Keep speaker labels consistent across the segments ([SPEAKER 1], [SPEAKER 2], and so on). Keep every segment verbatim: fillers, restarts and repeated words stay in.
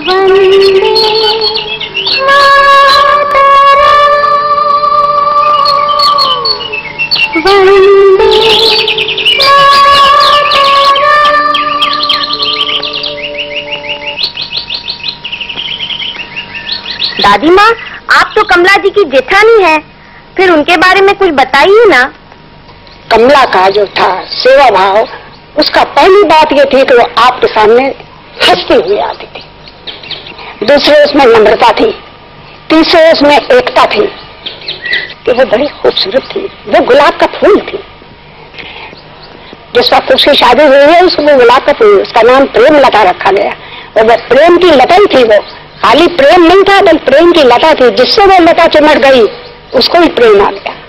[SPEAKER 1] दादी माँ, आप तो कमला जी की जेठानी है, फिर उनके बारे में कुछ बताइए ना।
[SPEAKER 2] कमला का जो था सेवा भाव, उसका पहली बात ये थी कि वो आपके सामने हंसती हुई आती थी। दूसरे उसमें नम्रता थी, तीसरे उसमें एकता थी कि वो बड़ी खूबसूरत थी, वो गुलाब का फूल थी। जिस वक्त उसकी शादी हुई है उसको वो गुलाब का फूल, उसका नाम प्रेम लता रखा गया। और वो प्रेम की लता ही थी, वो खाली प्रेम नहीं था बल्कि प्रेम की लता थी। जिससे वो लता चिमट गई उसको भी प्रेम आ गया।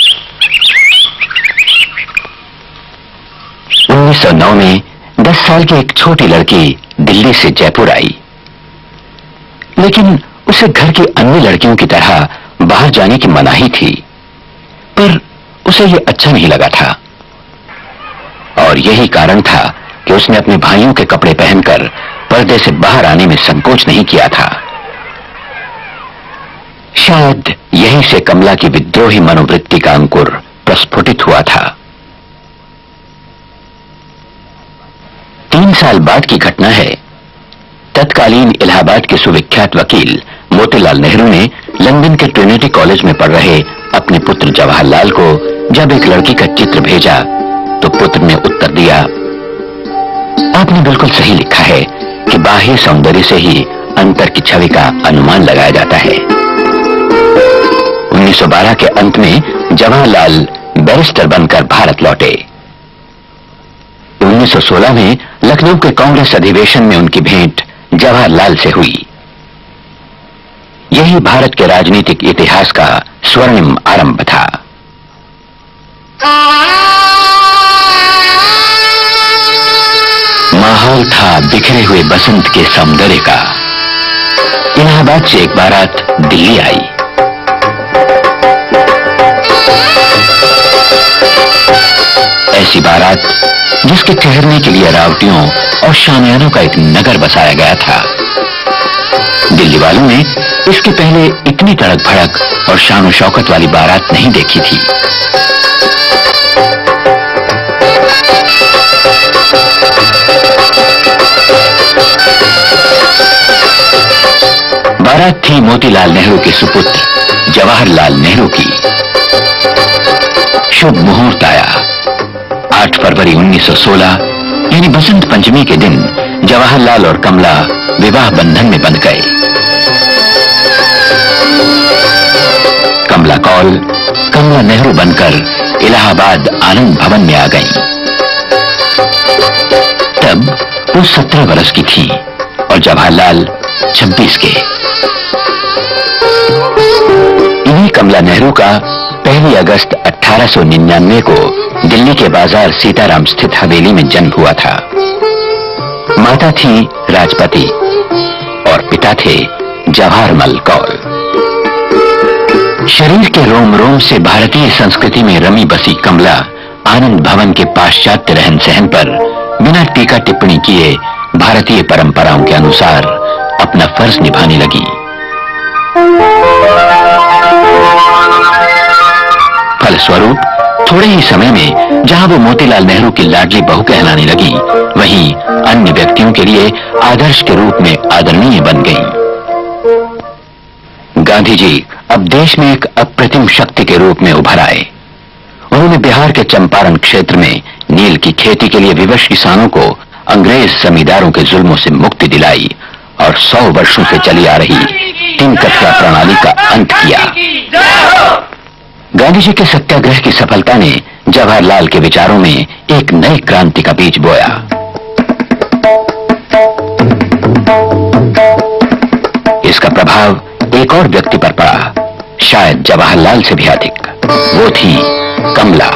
[SPEAKER 3] उन्नीस सौ नौ में दस साल की एक छोटी लड़की दिल्ली से जयपुर आई, लेकिन उसे घर की अन्य लड़कियों की तरह बाहर जाने की मनाही थी। पर उसे यह अच्छा नहीं लगा था और यही कारण था कि उसने अपने भाइयों के कपड़े पहनकर पर्दे से बाहर आने में संकोच नहीं किया था। शायद यहीं से कमला की विद्रोही मनोवृत्ति का अंकुर प्रस्फुटित हुआ था। तीन साल बाद की घटना है। तत्कालीन इलाहाबाद के सुविख्यात वकील मोतीलाल नेहरू ने लंदन के ट्रिनिटी कॉलेज में पढ़ रहे अपने पुत्र जवाहरलाल को जब एक लड़की का चित्र भेजा तो पुत्र ने उत्तर दिया, आपने बिल्कुल सही लिखा है कि बाह्य सौंदर्य से ही अंतर की छवि का अनुमान लगाया जाता है। उन्नीस सौ बारह के अंत में जवाहरलाल बैरिस्टर बनकर भारत लौटे। उन्नीस सौ सोलह में लखनऊ के कांग्रेस अधिवेशन में उनकी भेंट जवाहरलाल से हुई। यही भारत के राजनीतिक इतिहास का स्वर्णिम आरंभ था। माहौल था बिखरे हुए बसंत के सौंदर्य का। इलाहाबाद से एक बारात दिल्ली आई। ऐसी बारात जिसके ठहरने के लिए रावटियों और शामियानों का एक नगर बसाया गया था। दिल्ली वालों ने इसके पहले इतनी तड़क भड़क और शान शौकत वाली बारात नहीं देखी थी। बारात थी मोतीलाल नेहरू के सुपुत्र जवाहरलाल नेहरू की। शुभ मुहूर्त आया। आठ फरवरी उन्नीस सौ सोलह यानी बसंत पंचमी के दिन जवाहरलाल और कमला विवाह बंधन में बंध गए। कमला कौल कमला नेहरू बनकर इलाहाबाद आनंद भवन में आ गईं। तब वो सत्रह वर्ष की थी और जवाहरलाल छब्बीस के। इन्हीं कमला नेहरू का पहली अगस्त अठारह सौ निन्यानवे को दिल्ली के बाजार सीताराम स्थित हवेली में जन्म हुआ था। माता थी राजपति और पिता थे जवाहरमल कौल। शरीर के रोम रोम से भारतीय संस्कृति में रमी बसी कमला आनंद भवन के पाश्चात्य रहन सहन पर बिना टीका टिप्पणी किए भारतीय परंपराओं के अनुसार अपना फर्ज निभाने लगी। फलस्वरूप थोड़े ही समय में जहां वो मोतीलाल नेहरू की लाडली बहू कहलाने लगी, वहीं अन्य व्यक्तियों के लिए आदर्श के रूप में आदरणीय बन गईं। गांधी जी अब देश में एक अप्रतिम शक्ति के रूप में उभर आए। उन्होंने बिहार के चंपारण क्षेत्र में नील की खेती के लिए विवश किसानों को अंग्रेज जमींदारों के जुल्मों से मुक्ति दिलाई और सौ वर्षों से चली आ रही तीन कथरा प्रणाली का अंत किया। गांधी जी के सत्याग्रह की सफलता ने जवाहरलाल के विचारों में एक नई क्रांति का बीज बोया। इसका प्रभाव एक और व्यक्ति पर पड़ा, शायद जवाहरलाल से भी अधिक। वो थी कमला।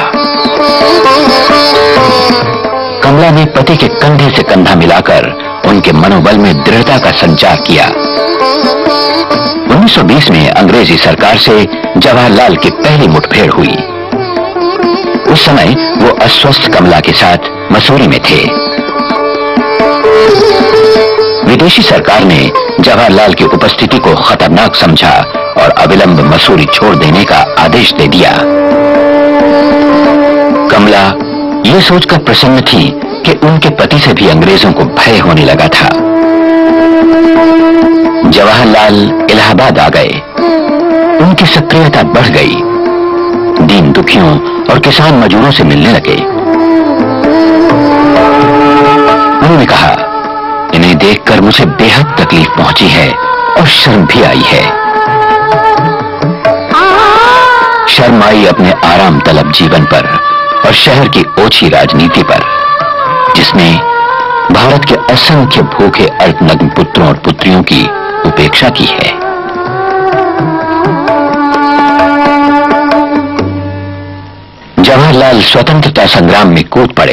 [SPEAKER 3] कमला ने पति के कंधे से कंधा मिलाकर उनके मनोबल में दृढ़ता का संचार किया। उन्नीस सौ बीस में अंग्रेजी सरकार से जवाहरलाल की पहली मुठभेड़ हुई। उस समय वो अस्वस्थ कमला के साथ मसूरी में थे। विदेश विदेशी सरकार ने जवाहरलाल की उपस्थिति को खतरनाक समझा और अविलंब मसूरी छोड़ देने का आदेश दे दिया। कमला ये सोचकर प्रसन्न थी कि उनके पति से भी अंग्रेजों को भय होने लगा था। जवाहरलाल इलाहाबाद आ गए। उनकी सक्रियता बढ़ गई। दीन दुखियों और किसान मजदूरों से मिलने लगे। उन्होंने कहा, इन्हें देखकर मुझे बेहद तकलीफ पहुंची है और शर्म भी आई है। शर्म आई अपने आराम तलब जीवन पर और शहर की ओछी राजनीति पर, जिसने भारत के असंख्य भूखे अल्पनग्न पुत्रों और पुत्रियों की उपेक्षा की है। जवाहरलाल स्वतंत्रता संग्राम में कूद पड़े।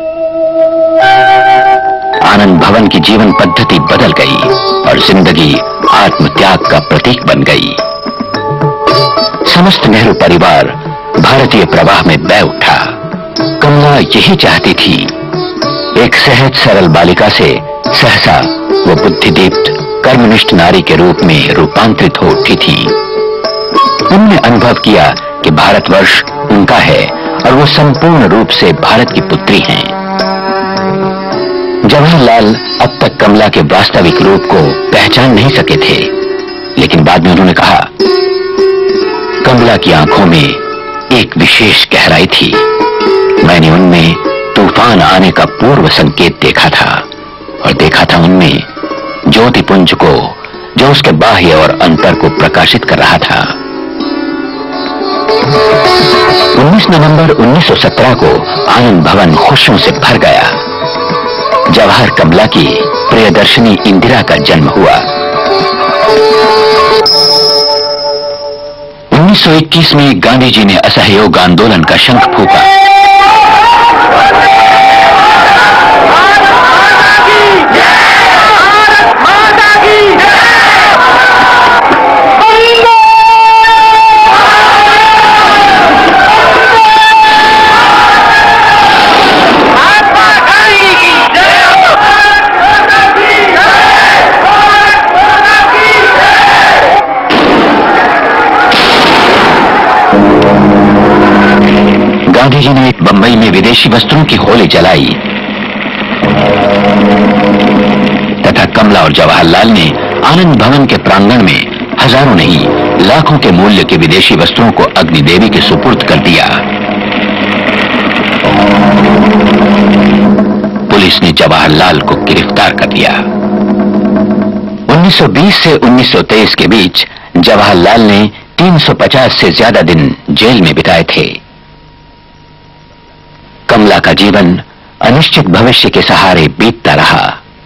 [SPEAKER 3] आनंद भवन की जीवन पद्धति बदल गई और जिंदगी आत्मत्याग का प्रतीक बन गई। समस्त नेहरू परिवार भारतीय प्रवाह में बह उठा। कमला यही चाहती थी। एक सहज सरल बालिका से सहसा वो बुद्धिदीप्त कर्मनिष्ठ नारी के रूप में रूपांतरित हो उठी थी। उन्होंने अनुभव किया कि भारतवर्ष उनका है और वो संपूर्ण रूप से भारत की पुत्री हैं। जवाहरलाल अब तक कमला के वास्तविक रूप को पहचान नहीं सके थे, लेकिन बाद में उन्होंने कहा, कमला की आंखों में एक विशेष गहराई थी। मैंने उनमें तूफान आने का पूर्व संकेत देखा था और देखा था उनमें ज्योतिपुंज को, जो उसके बाह्य और अंतर को प्रकाशित कर रहा था। उन्नीस नवंबर उन्नीस सौ सत्रह को आनंद भवन खुशियों से भर गया। जवाहर कमला की प्रियदर्शनी इंदिरा का जन्म हुआ। उन्नीस सौ इक्कीस में गांधी जी ने असहयोग आंदोलन का शंख फूंका। गांधी जी ने बंबई में विदेशी वस्त्रों की होली जलाई तथा कमला और जवाहरलाल ने आनंद भवन के प्रांगण में हजारों नहीं लाखों के मूल्य के विदेशी वस्त्रों को अग्निदेवी के सुपुर्द कर दिया। पुलिस ने जवाहरलाल को गिरफ्तार कर लिया। उन्नीस सौ बीस से उन्नीस सौ तेईस के बीच जवाहरलाल ने तीन सौ पचास से ज्यादा दिन जेल में बिताए थे। कमला का जीवन अनिश्चित भविष्य के सहारे बीतता रहा।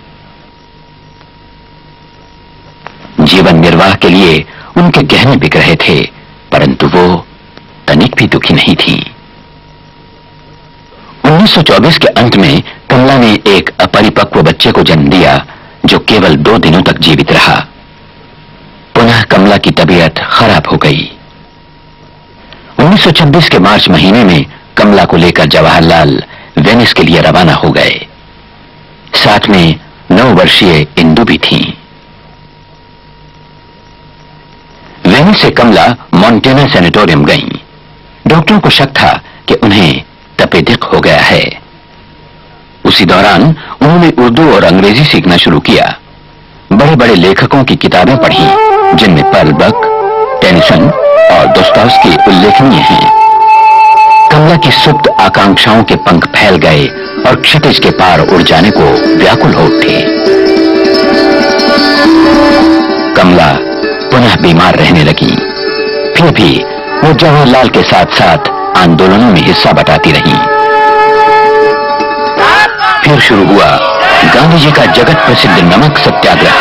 [SPEAKER 3] जीवन निर्वाह के लिए उनके गहने बिक रहे थे, परंतु वो तनिक भी दुखी नहीं थी। उन्नीस सौ चौबीस के अंत में कमला ने एक अपरिपक्व बच्चे को जन्म दिया, जो केवल दो दिनों तक जीवित रहा। पुनः कमला की तबीयत खराब हो गई। उन्नीस सौ छब्बीस के मार्च महीने में कमला को लेकर जवाहरलाल वेनिस के लिए रवाना हो गए। साथ में नौ वर्षीय इंदु भी थी। वेनिस से कमला मॉन्टेना सैनिटोरियम गईं। डॉक्टरों को शक था कि उन्हें तपेदिक हो गया है। उसी दौरान उन्होंने उर्दू और अंग्रेजी सीखना शुरू किया। बड़े बड़े लेखकों की किताबें पढ़ी, जिनमें पर्ल बक, टेनिसन और दोस्तोवस्की उल्लेखनीय हैं। कमला की सुप्त आकांक्षाओं के पंख फैल गए और क्षितिज के पार उड़ जाने को व्याकुल हो उठे। कमला पुनः बीमार रहने लगी। फिर भी वो जवाहरलाल के साथ साथ आंदोलनों में हिस्सा बटाती रही। फिर शुरू हुआ गांधी जी का जगत प्रसिद्ध नमक सत्याग्रह।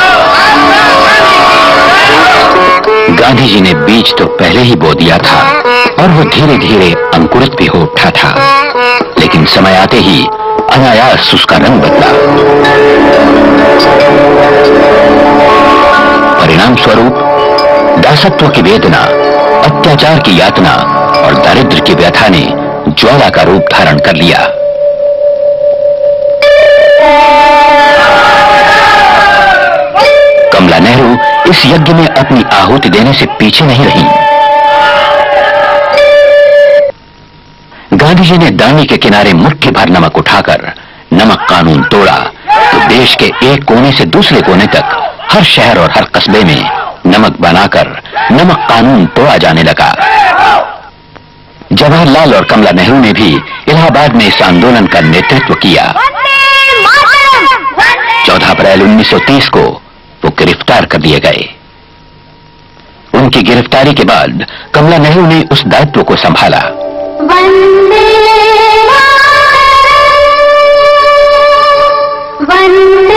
[SPEAKER 3] गांधी जी ने बीज तो पहले ही बो दिया था और वो धीरे धीरे अंकुरित भी हो उठा था, लेकिन समय आते ही अनायास उसका रंग बदला। परिणाम स्वरूप दासत्व की वेदना, अत्याचार की यातना और दारिद्र्य की व्यथा ने ज्वाला का रूप धारण कर लिया। इस यज्ञ में अपनी आहुति देने से पीछे नहीं रहीं। गांधी जी ने दानी के किनारे मुट्ठी भर नमक उठाकर नमक कानून तोड़ा तो देश के एक कोने से दूसरे कोने तक हर शहर और हर कस्बे में नमक बनाकर नमक कानून तोड़ा जाने लगा। जवाहरलाल और कमला नेहरू ने भी इलाहाबाद में इस आंदोलन का नेतृत्व किया। चौदह अप्रैल उन्नीस सौ तीस को वो गिरफ्तार कर लिए गए। उनकी गिरफ्तारी के बाद कमला नेहरू ने उस दायित्व को संभाला। वंदे वंदे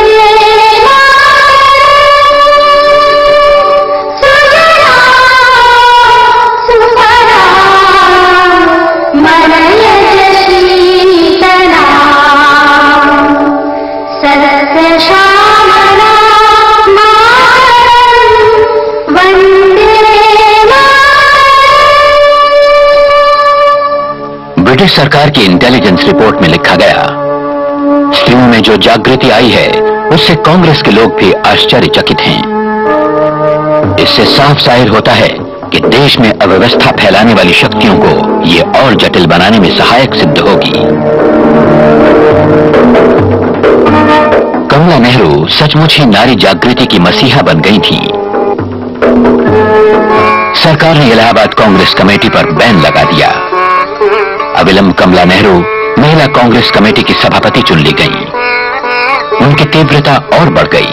[SPEAKER 3] ब्रिटिश सरकार की इंटेलिजेंस रिपोर्ट में लिखा गया, स्त्रियों में जो जागृति आई है उससे कांग्रेस के लोग भी आश्चर्यचकित हैं। इससे साफ जाहिर होता है कि देश में अव्यवस्था फैलाने वाली शक्तियों को ये और जटिल बनाने में सहायक सिद्ध होगी। कमला नेहरू सचमुच ही नारी जागृति की मसीहा बन गई थी। सरकार ने इलाहाबाद कांग्रेस कमेटी पर बैन लगा दिया। अविलंब कमला नेहरू महिला कांग्रेस कमेटी की सभापति चुन ली गईं। उनकी तीव्रता और बढ़ गई।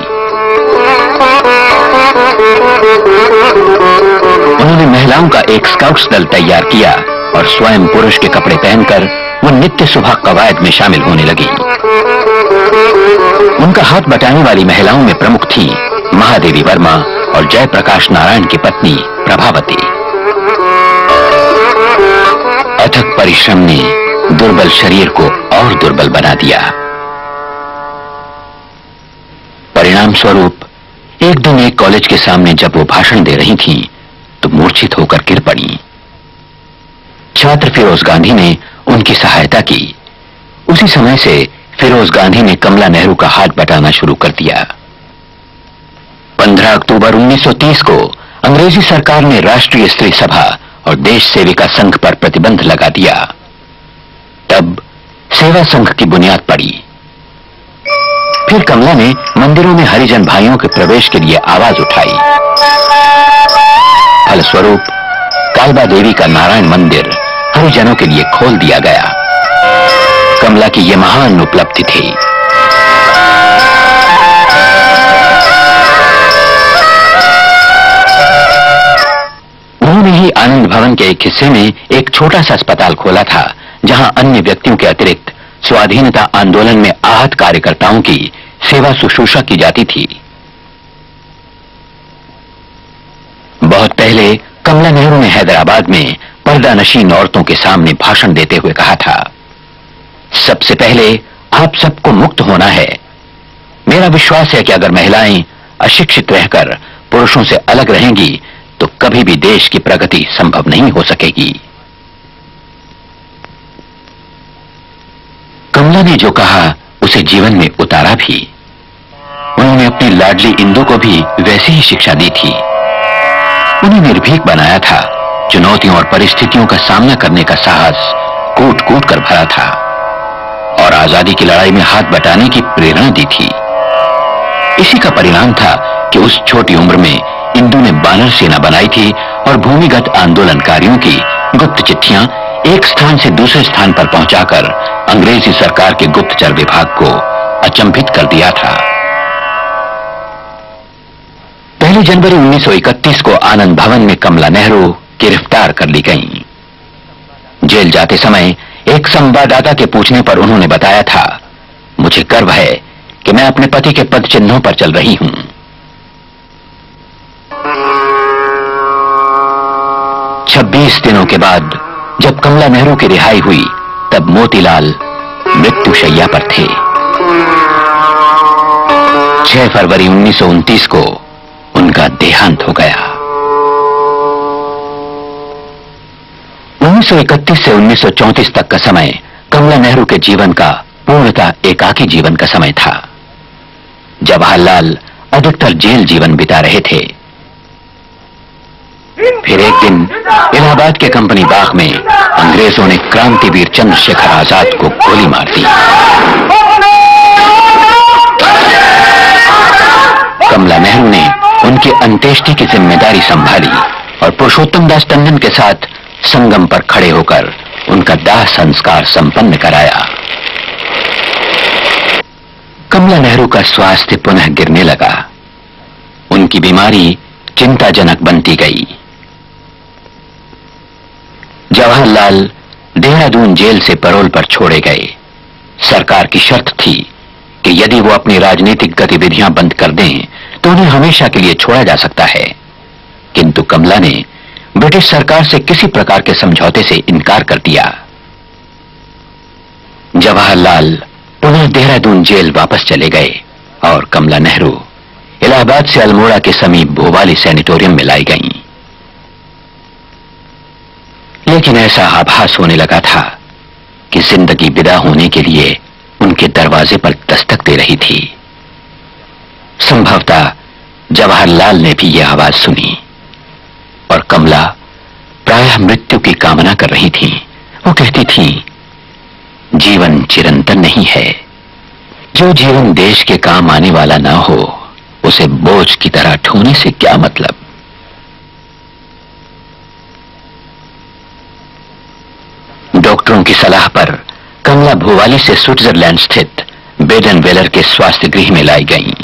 [SPEAKER 3] उन्होंने महिलाओं का एक स्काउट्स दल तैयार किया और स्वयं पुरुष के कपड़े पहनकर वो नित्य सुबह कवायद में शामिल होने लगी। उनका हाथ बटाने वाली महिलाओं में प्रमुख थी महादेवी वर्मा और जयप्रकाश नारायण की पत्नी प्रभावती। अथक परिश्रम ने दुर्बल शरीर को और दुर्बल बना दिया। परिणाम स्वरूप एक दिन एक कॉलेज के सामने जब वो भाषण दे रही थीं, तो मूर्छित होकर गिर पड़ी। छात्र फिरोज गांधी ने उनकी सहायता की। उसी समय से फिरोज गांधी ने कमला नेहरू का हाथ बटाना शुरू कर दिया। पंद्रह अक्टूबर उन्नीस सौ तीस को अंग्रेजी सरकार ने राष्ट्रीय स्त्री सभा और देश सेविका संघ पर प्रतिबंध लगा दिया। तब सेवा संघ की बुनियाद पड़ी। फिर कमला ने मंदिरों में हरिजन भाइयों के प्रवेश के लिए आवाज उठाई। फलस्वरूप कालबा देवी का नारायण मंदिर हरिजनों के लिए खोल दिया गया। कमला की यह महान उपलब्धि थी। उन्होंने ही आनंद भवन के एक हिस्से में एक छोटा सा अस्पताल खोला था, जहां अन्य व्यक्तियों के अतिरिक्त स्वाधीनता आंदोलन में आहत कार्यकर्ताओं की सेवा शुश्रूषा की जाती थी। बहुत पहले कमला नेहरू ने हैदराबाद में पर्दानशीन औरतों के सामने भाषण देते हुए कहा था, सबसे पहले आप सबको मुक्त होना है। मेरा विश्वास है कि अगर महिलाएं अशिक्षित रहकर पुरुषों से अलग रहेंगी तो कभी भी देश की प्रगति संभव नहीं हो सकेगी। कमला ने जो कहा उसे जीवन में उतारा भी। उन्होंने अपनी लाडली इंदु को भी वैसी ही शिक्षा दी थी। उन्हें निर्भीक बनाया था। चुनौतियों और परिस्थितियों का सामना करने का साहस कूट कूट कर भरा था और आजादी की लड़ाई में हाथ बटाने की प्रेरणा दी थी। इसी का परिणाम था कि उस छोटी उम्र में इंदु ने बानर सेना बनाई थी और भूमिगत आंदोलनकारियों की गुप्त चिट्ठियां एक स्थान से दूसरे स्थान पर पहुंचाकर अंग्रेजी सरकार के गुप्तचर विभाग को अचंभित कर दिया था। पहली जनवरी उन्नीस सौ इकतीस को आनंद भवन में कमला नेहरू गिरफ्तार कर ली गईं। जेल जाते समय एक संवाददाता के पूछने पर उन्होंने बताया था, मुझे गर्व है कि मैं अपने पति के पद चिन्हों पर चल रही हूं। छब्बीस दिनों के बाद जब कमला नेहरू की रिहाई हुई तब मोतीलाल मृत्युशैया पर थे। छह फरवरी उन्नीस सौ उनतीस को उनका देहांत हो गया। उन्नीस सौ इकतीस से उन्नीस सौ चौंतीस तक का समय कमला नेहरू के जीवन का पूर्णतः एकाकी जीवन का समय था। जवाहरलाल अधिकतर जेल जीवन बिता रहे थे। दिन इलाहाबाद के कंपनी बाग में अंग्रेजों ने क्रांतिवीर चंद्रशेखर आजाद को गोली मार दी। कमला नेहरू ने उनकी अंत्येष्टि की जिम्मेदारी संभाली और पुरुषोत्तम दास टंडन के साथ संगम पर खड़े होकर उनका दाह संस्कार संपन्न कराया। कमला नेहरू का स्वास्थ्य पुनः गिरने लगा। उनकी बीमारी चिंताजनक बनती गई। जवाहरलाल देहरादून जेल से पैरोल पर छोड़े गए। सरकार की शर्त थी कि यदि वो अपनी राजनीतिक गतिविधियां बंद कर दें तो उन्हें हमेशा के लिए छोड़ा जा सकता है, किंतु कमला ने ब्रिटिश सरकार से किसी प्रकार के समझौते से इनकार कर दिया। जवाहरलाल पुनः देहरादून जेल वापस चले गए और कमला नेहरू इलाहाबाद से अल्मोड़ा के समीप भोवाली सैनिटोरियम में लाई गईं। लेकिन ऐसा आभास होने लगा था कि जिंदगी विदा होने के लिए उनके दरवाजे पर दस्तक दे रही थी। संभवतः जवाहरलाल ने भी यह आवाज सुनी और कमला प्रायः मृत्यु की कामना कर रही थी। वो कहती थी, जीवन चिरंतन नहीं है। जो जीवन देश के काम आने वाला ना हो उसे बोझ की तरह ढोने से क्या मतलब। डॉक्टरों की सलाह पर कमला भोवाली से स्विट्जरलैंड स्थित बेडन वेलर के स्वास्थ्य गृह में लाई गईं।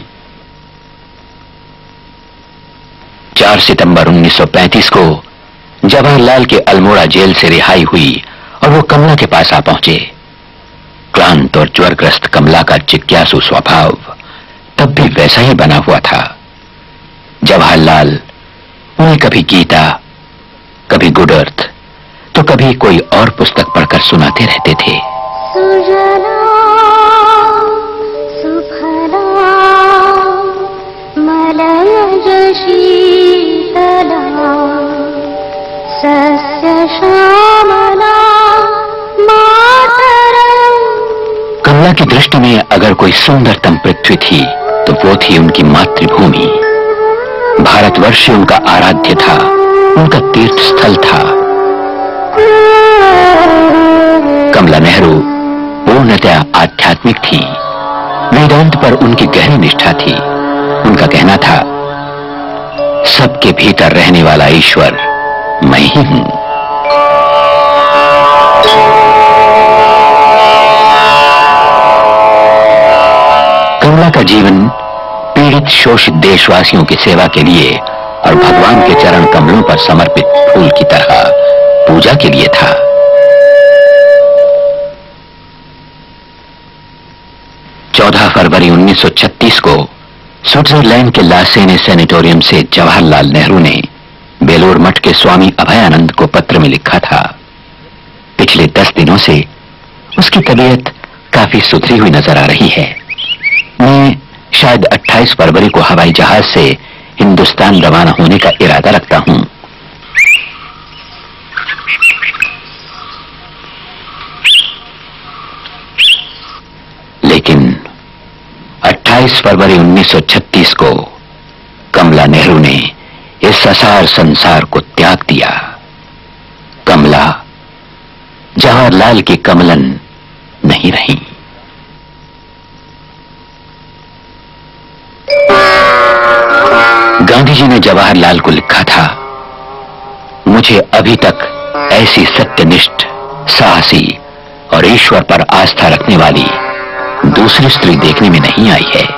[SPEAKER 3] चार सितंबर उन्नीस सौ पैंतीस को जवाहरलाल के अल्मोड़ा जेल से रिहाई हुई और वो कमला के पास आ पहुंचे। क्लांत और ज्वरग्रस्त कमला का जिज्ञासु स्वभाव तब भी वैसा ही बना हुआ था। जवाहरलाल उन्हें कभी गीता, कभी गुड अर्थ, तो कभी कोई और पुस्तक पढ़कर सुनाते रहते थे।
[SPEAKER 4] सुजला सुफला मलयज शीतला सस्य श्यामला मातरम।
[SPEAKER 3] कमला की दृष्टि में अगर कोई सुंदरतम पृथ्वी थी तो वो थी उनकी मातृभूमि। भारतवर्ष उनका आराध्य था, उनका तीर्थ स्थल था। कमला नेहरू पूर्णतया आध्यात्मिक थी। वेदांत पर उनकी गहरी निष्ठा थी। उनका कहना था, सबके भीतर रहने वाला ईश्वर मैं ही हूं। कमला का जीवन पीड़ित शोषित देशवासियों की सेवा के लिए और भगवान के चरण कमलों पर समर्पित फूल की तरह पूजा के लिए था। चौदह फरवरी उन्नीस सौ छत्तीस को स्विट्जरलैंड के लासेने सैनिटोरियम से जवाहरलाल नेहरू ने बेलूर मठ के स्वामी अभयानंद को पत्र में लिखा था। पिछले दस दिनों से उसकी तबीयत काफी सुधरी हुई नजर आ रही है। मैं शायद अट्ठाईस फरवरी को हवाई जहाज से हिंदुस्तान रवाना होने का इरादा रखता हूं। लेकिन अट्ठाईस फरवरी उन्नीस सौ छत्तीस को कमला नेहरू ने इस असार संसार को त्याग दिया। कमला जवाहरलाल की कमलन नहीं रही। गांधी जी ने जवाहरलाल को लिखा था, मुझे अभी तक ऐसी सत्यनिष्ठ, साहसी और ईश्वर पर आस्था रखने वाली दूसरी स्त्री देखने में नहीं आई है।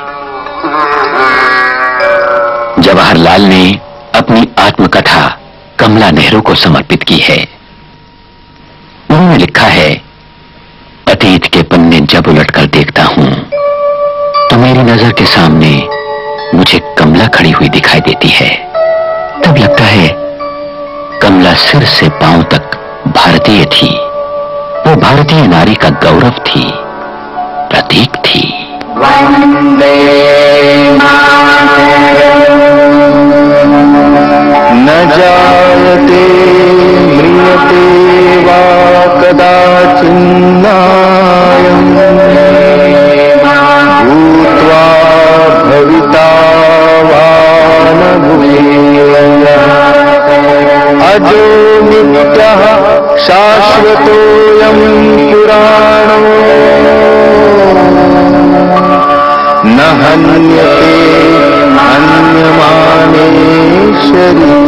[SPEAKER 3] जवाहरलाल ने अपनी आत्मकथा कमला नेहरू को समर्पित की है। उन्होंने लिखा है, अतीत के पन्ने जब उलटकर देखता हूं तो मेरी नजर के सामने मुझे कमला खड़ी हुई दिखाई देती है। तब लगता है कमला सिर से पांव तक भारतीय थी। वो भारतीय नारी का गौरव थी, प्रतीक थी।
[SPEAKER 4] वंदे न जायते म्रियते वा कदाचिन्नायम् भूत्वा भविता वा न भूयः अजो सत्यः शाश्वतोऽयं पुराणो न हन्यते हन्यमाने शरीरे।